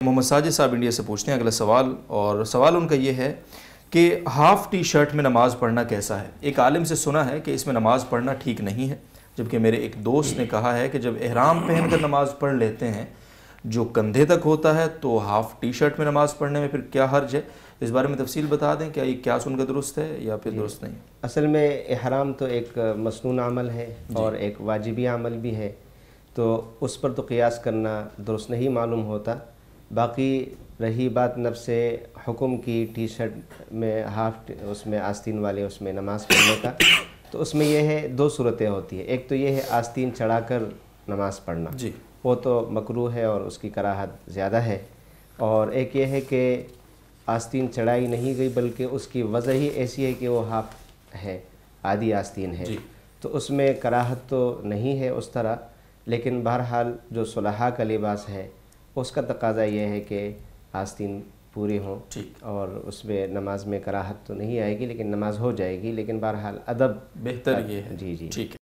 محمد ساجد صاحب انڈیا سے پوچھتے ہیں اگلا سوال، اور سوال ان کا یہ ہے کہ ہاف ٹی شرٹ میں نماز پڑھنا کیسا ہے؟ ایک عالم سے سنا ہے کہ اس میں نماز پڑھنا ٹھیک نہیں ہے، جبکہ میرے ایک دوست نے کہا ہے کہ جب احرام پہن کر نماز پڑھ لیتے ہیں جو کندھے تک ہوتا ہے تو ہاف ٹی شرٹ میں نماز پڑھنے میں پھر کیا حرج ہے؟ اس بارے میں تفصیل بتا دیں، کیا یہ کیا سن کا درست ہے یا پھر درست نہیں؟ اصل میں احرام تو ایک مسنون عمل ہے اور ایک واجبی عمل بھی ہے، تو اس پر تو قیاس کرنا درست نہیں معلوم ہوتا۔ باقی رہی بات نفس حکم کی ٹی شرٹ میں اس میں آستین والے اس میں نماز پڑھنے کا، تو اس میں یہ ہے دو صورتیں ہوتی ہیں۔ ایک تو یہ ہے آستین چڑھا کر نماز پڑھنا، وہ تو مکروہ ہے اور اس کی کراہت زیادہ ہے، اور ایک یہ ہے کہ آستین چڑھائی نہیں گئی بلکہ اس کی وضع ہی ایسی ہے کہ وہ ہاف ہے، آدھی آستین ہے، تو اس میں کراہت تو نہیں ہے اس طرح، لیکن بہرحال جو صلحاء کا لباس ہے اس کا تقاضا یہ ہے کہ آستین پوری ہوں، اور اس میں نماز میں کراہت تو نہیں آئے گی لیکن نماز ہو جائے گی، لیکن بہرحال ادب بہتر یہ ہے۔ جی۔ ٹھیک ہے۔